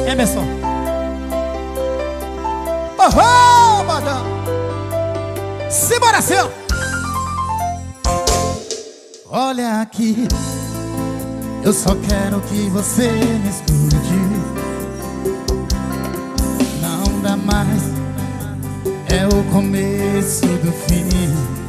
Emerson. Oh, madame. Simbora, seu. Olha aqui, eu só quero que você me escute. Não dá mais, é o começo do fim.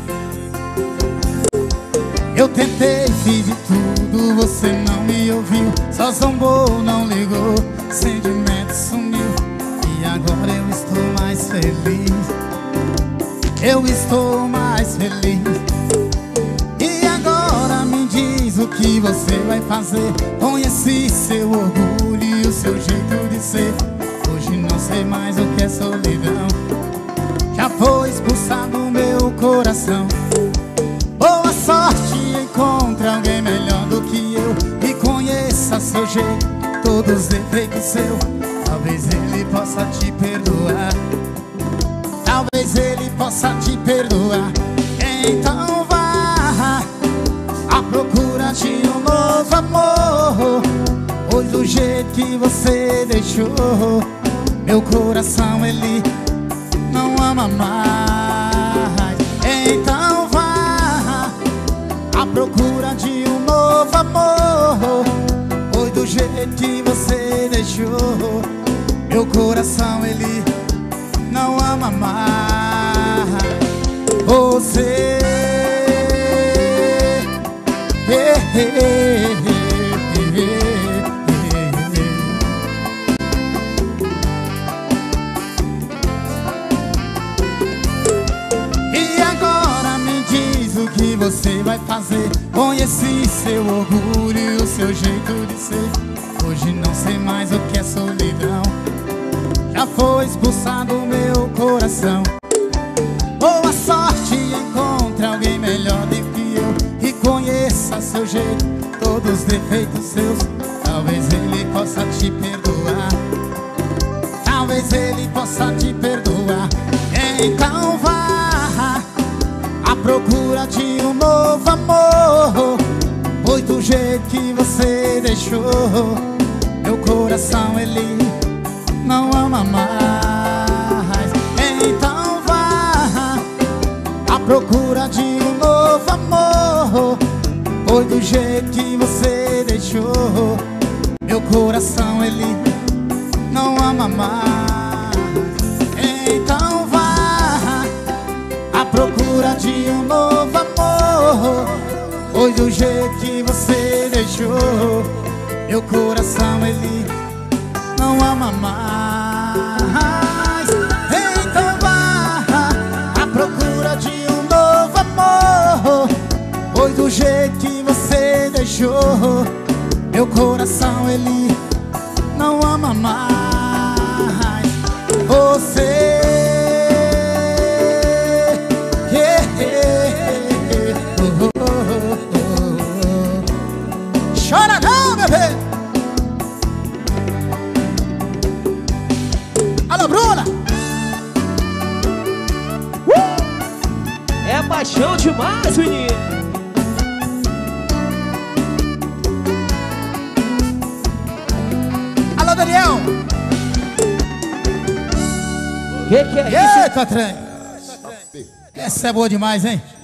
Eu tentei, fiz de tudo, você não me ouviu. Só zombou, não ligou, sentimento sumiu. E agora eu estou mais feliz. Eu estou mais feliz. E agora me diz o que você vai fazer com esse seu orgulho e o seu jeito de ser. Hoje não sei mais o que é solidão. Já foi expulsado do meu coração. Boa sorte, encontre alguém melhor do que eu e conheça seu jeito, todos os defeitos seus. Talvez ele possa te perdoar. Talvez ele possa te perdoar. Então vá à procura de um novo amor, pois do jeito que você deixou, meu coração ele não ama mais. Então vá à procura de um novo amor, pois do jeito que você deixou, meu coração ele não ama mais você. E agora me diz o que você vai fazer com esse seu orgulho e o seu jeito de ser. Hoje não sei mais o que é solidão. Já foi expulsado do meu coração. Boa sorte, encontre alguém melhor do que eu e conheça seu jeito, todos os defeitos seus. Talvez ele possa te perdoar. Talvez ele possa te perdoar. Então vá à procura de um novo amor, pois do jeito que você deixou, meu coração ele não ama mais. Então vá à procura de um novo amor, pois do jeito que você deixou, meu coração ele não ama mais. Então vá à procura de um novo amor, pois do jeito que você deixou, meu coração ele não ama mais. Então vá à procura de um novo amor, pois do jeito que você deixou, meu coração ele não ama mais você. Chora não, bebê. Alô, Bruna! É paixão demais, menino. Alô, Daniel! Que é isso? Eita, trem! Essa é boa demais, hein?